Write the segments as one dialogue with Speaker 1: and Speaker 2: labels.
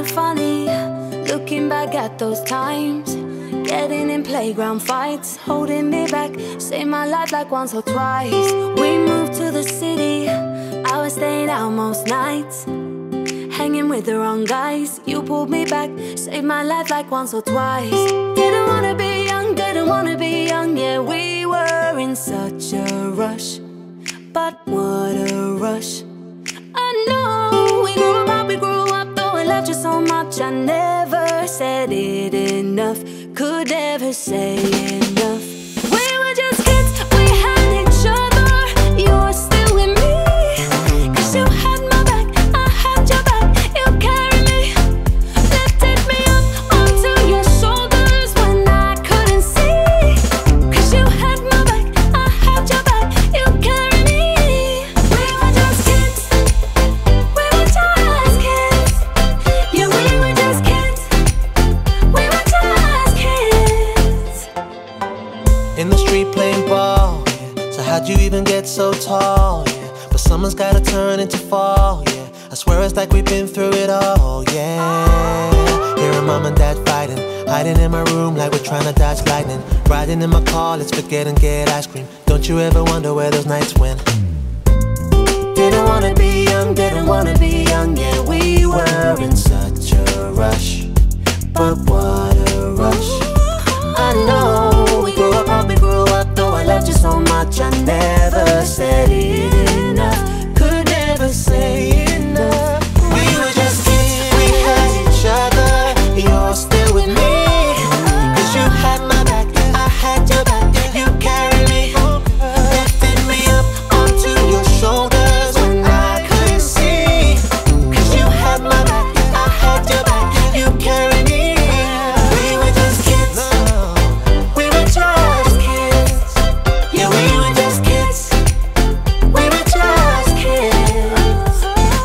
Speaker 1: kinda funny, looking back at those times. Getting in playground fights, holding me back, saved my life like once or twice. We moved to the city, I was staying out most nights, hanging with the wrong guys. You pulled me back, saved my life like once or twice. Didn't wanna be young, didn't wanna be young. Yeah, we were in such a rush, but what a rush. I know we grew up, though I loved you so much. I never said it enough, could never say enough. We were just kids, we had each other. You were still with me, 'cause you had my back, I had your back. You carried me, lifted me up onto your shoulders when I couldn't see. 'Cause you had my back, I had your back. You carried me. We were just kids, we were just kids. Yeah, we were just kids, we were just kids.
Speaker 2: In the street playing ball, yeah. So how'd you even get so tall, yeah? But someone's gotta turn into fall, yeah. I swear it's like we've been through it all, yeah. Hearing mom and dad fighting, hiding in my room like we're trying to dodge lightning. Riding in my car, let's forget and get ice cream. Don't you ever wonder where those nights went? Didn't wanna be young, didn't wanna be young. Yeah, we were in such a rush, but what a rush. I know we grew up, though I loved you so much. I never said it enough, could never say enough. We were just kids, we had each other. You're still with me, 'cause you had my back, I had your back. You carried me, lifted me up onto your shoulders when I couldn't see. 'Cause you had my back, I had your back. You carried me. We were just kids, we were just kids. Yeah, we were just kids, we were just kids.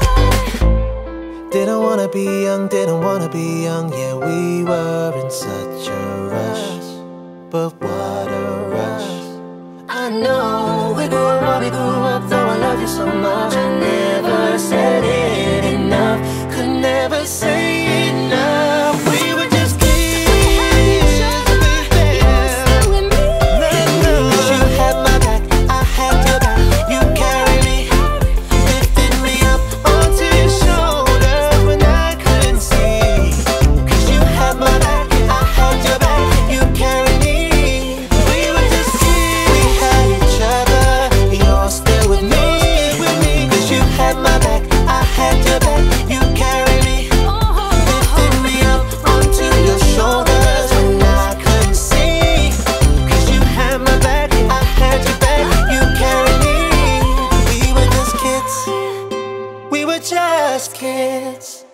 Speaker 2: Didn't wanna be young, didn't wanna be young. Yeah, we were in such a rush, but what a rush. I know we grew up, though I love you so much. I never said it enough, could never say enough. We were just kids, cause you had my back, I had your back. You carried me, lifted me up onto your shoulders when I couldn't see. 'Cause you had my back, I had your back. You carried me. We were just kids, we had each other. You're still with me, 'cause you had my back, I had your back. You carried me, lifted me up onto your shoulders when I couldn't see. 'Cause you had my back, I had your back. You carried me. We were just kids, we were just kids.